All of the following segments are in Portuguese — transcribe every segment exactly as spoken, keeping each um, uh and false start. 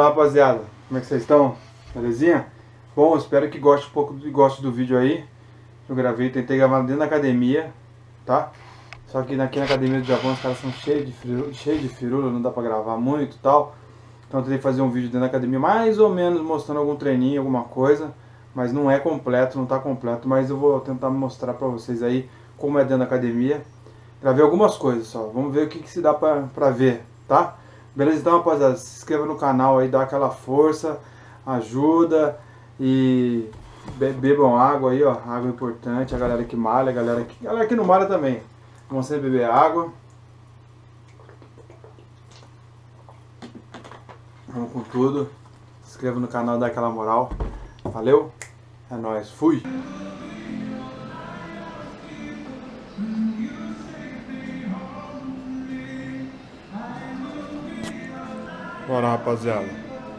Fala, rapaziada, como é que vocês estão? Belezinha? Bom, espero que goste um pouco do, goste do vídeo aí. Eu gravei, tentei gravar dentro da academia, tá? Só que aqui na academia do Japão os caras são cheios de firula, cheio de firula, não dá pra gravar muito e tal. Então eu tentei fazer um vídeo dentro da academia, mais ou menos mostrando algum treininho, alguma coisa. Mas não é completo, não tá completo, mas eu vou tentar mostrar pra vocês aí como é dentro da academia. Gravei algumas coisas só, vamos ver o que, que se dá pra, pra ver, tá? Beleza? Então, rapaziada, se inscreva no canal aí, dá aquela força, ajuda e be bebam água aí, ó, água importante, a galera que malha, a galera que, a galera que não malha também, vamos sempre beber água. Vamos com tudo, se inscreva no canal, dá aquela moral, valeu, é nóis, fui! Bora, rapaziada.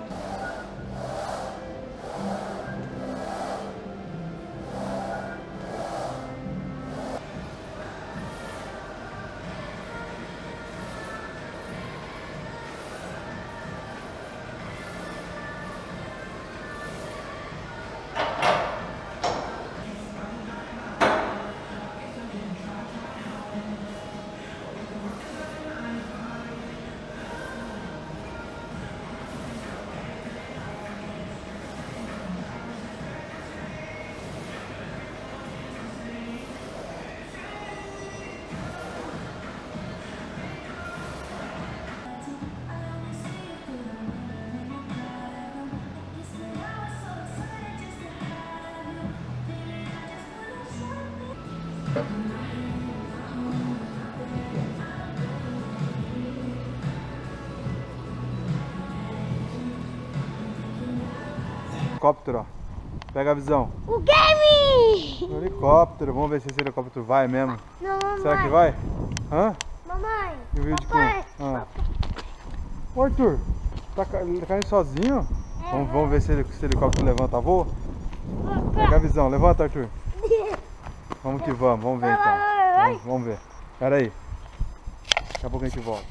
Helicóptero, ó. Pega a visão. O game! O helicóptero, vamos ver se esse helicóptero vai mesmo. Não, mamãe. Será que vai? Hã? Mamãe. E o vídeo Papai. com... ah. Ô, Arthur, tá, ca... tá caindo sozinho? É. Vamos, vamos ver se, ele, se o helicóptero levanta a voo. Pega a visão, levanta, Arthur. Vamos que vamos, vamos ver então. Vamos, vamos ver. Pera aí. Daqui a pouco a gente volta.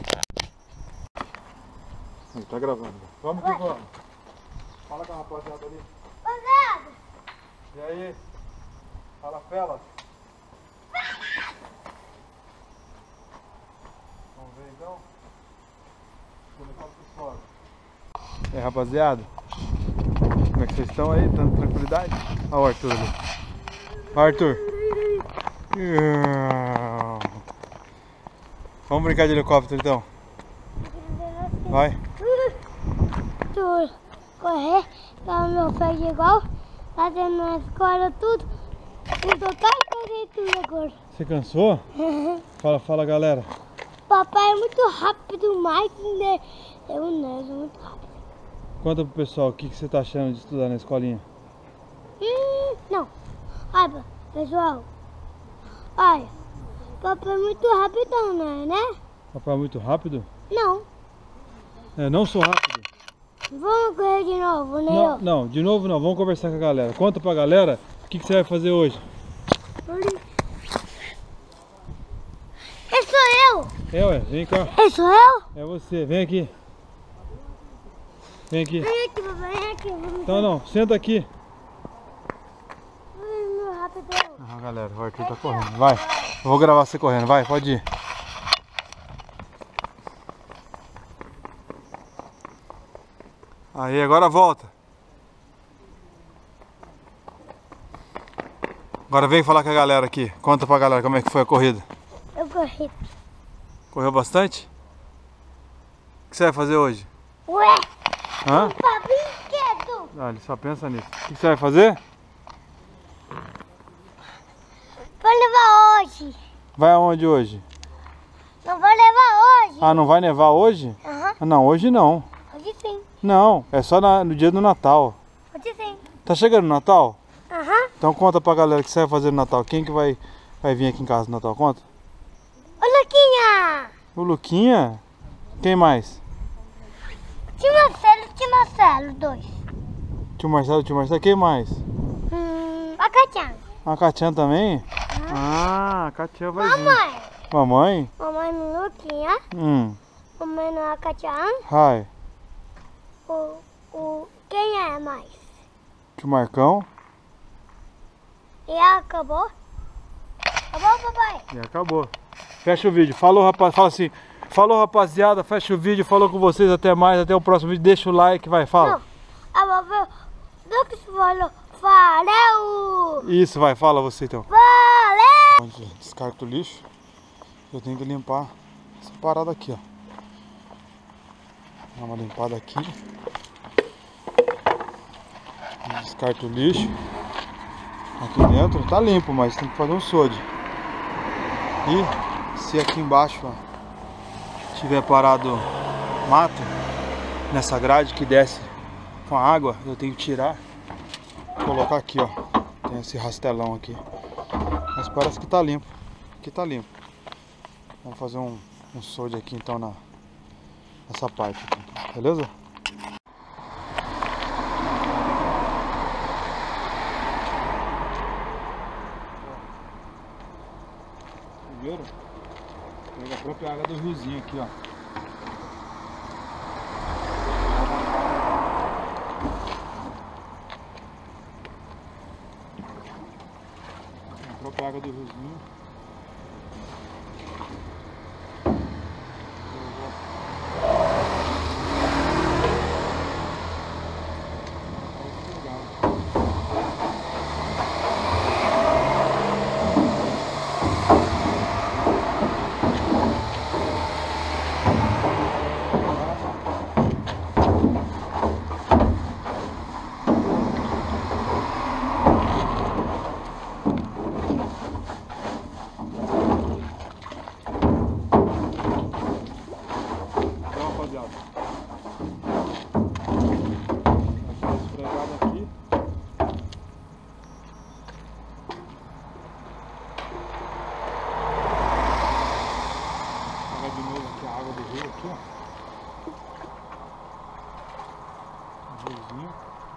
Ele tá gravando. Vamos que vamos. Fala com a rapaziada ali. Rapaziada! E aí? Fala, Felas. Vamos ver então? E aí, rapaziada? Como é que vocês estão aí? Tendo tranquilidade? Olha o Arthur ali. Arthur! Vamos brincar de helicóptero então? Vai! Arthur, correr, tá no meu pé de igual, fazendo na escola tudo, e tocar e correr tudo agora. Você cansou? Fala, fala galera. Papai é muito rápido, mais né? Eu não, sou muito rápido. Conta pro pessoal o que, que você tá achando de estudar na escolinha. Hum, não. Olha, pessoal. Olha, papai é muito rápido, né? né? Papai é muito rápido? Não. É, não sou rápido. Vamos correr de novo, né? Não, não, de novo não, vamos conversar com a galera. Conta pra galera o que, que você vai fazer hoje. Esse sou eu! É, ué, vem cá. Esse sou eu? É você, vem aqui. Vem aqui. Vem aqui, papai, vem aqui. Não, não, senta aqui. Meu rapidão. Ah, galera, o Arthur tá correndo. Vai, eu vou gravar você correndo, vai, pode ir. Aí, agora volta. Agora vem falar com a galera aqui. Conta pra galera como é que foi a corrida. Eu corri. Correu bastante? O que você vai fazer hoje? Ué? Hã? Pra brinquedo. Ah, ele só pensa nisso. O que você vai fazer? Vou levar hoje. Vai aonde hoje? Não vou levar hoje. Ah, não vai nevar hoje? Aham. Ah, não, hoje não. Hoje sim. Não, é só na, no dia do Natal. Hoje sim. Tá chegando o Natal? Aham. Então conta pra galera o que você vai fazer no Natal. Quem que vai, vai vir aqui em casa no Natal? Conta. Ô, Luquinha. O Luquinha? Quem mais? Tio Marcelo, tio Marcelo, dois. Tio Marcelo, tio Marcelo. Quem mais? Hum, a Catiana. A Catiana também? Ah, a Catiana vai vir. Mamãe. Mamãe? Mamãe no Luquinha. Hum. Mamãe no Catiana. Hi. o, o, quem é mais? Que o Marcão. E acabou? Acabou, papai? E acabou. Fecha o vídeo. Falou, rapaz. Fala assim. Falou, rapaziada. Fecha o vídeo. Falou com vocês. Até mais. Até o próximo vídeo. Deixa o like. Vai, fala. Não. A papai, do que você falou? Valeu! Isso, vai. Fala você então. Valeu! Onde descarta o lixo, eu tenho que limpar essa parada aqui, ó. Dá uma limpada aqui. Descarta o lixo. Aqui dentro tá limpo, mas tem que fazer um sode. E se aqui embaixo, ó, tiver parado mato nessa grade que desce com a água, eu tenho que tirar, colocar aqui, ó. Tem esse rastelão aqui. Mas parece que tá limpo. Aqui tá limpo. Vamos fazer um, um sode aqui então na, nessa parte aqui. Beleza? Primeiro, pega a própria água do riozinho aqui, ó. A própria água do riozinho. Aqui, ó. Riozinho.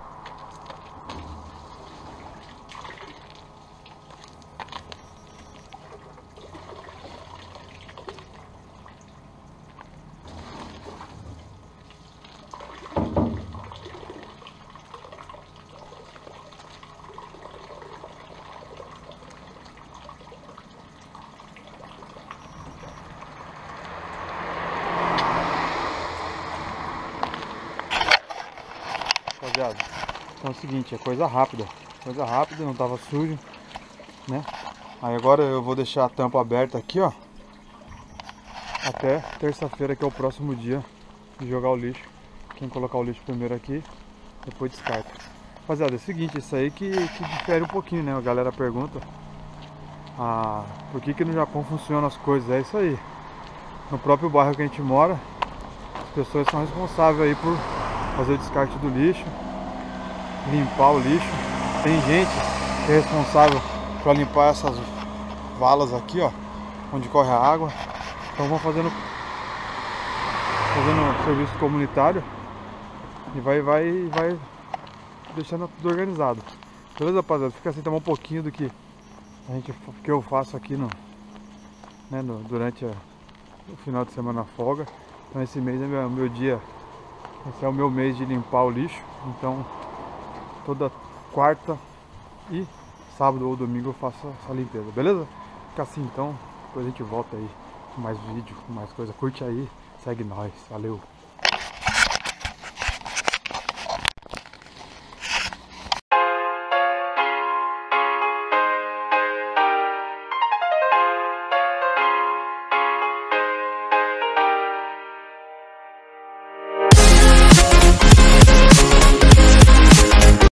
Rapaziada, então é o seguinte, é coisa rápida, coisa rápida, não tava sujo, né? Aí agora eu vou deixar a tampa aberta aqui, ó, até terça-feira, que é o próximo dia de jogar o lixo. Quem colocar o lixo primeiro aqui, depois descarta. Rapaziada, é o seguinte, isso aí que, que difere um pouquinho, né? A galera pergunta ah, por que que no Japão funcionam as coisas. É isso aí. No próprio bairro que a gente mora, as pessoas são responsáveis aí por fazer o descarte do lixo, limpar o lixo. Tem gente que é responsável para limpar essas valas aqui, ó, onde corre a água. Então vão fazendo fazendo serviço comunitário e vai vai vai deixando tudo organizado. Beleza, rapaziada? Fica assim, tomar um pouquinho do que a gente que eu faço aqui no, né, no durante a, o final de semana folga. Então esse mês é meu, meu dia. Esse é o meu mês de limpar o lixo, então toda quarta e sábado ou domingo eu faço essa limpeza, beleza? Fica assim então, depois a gente volta aí com mais vídeo, com mais coisa. Curte aí, segue nós, valeu!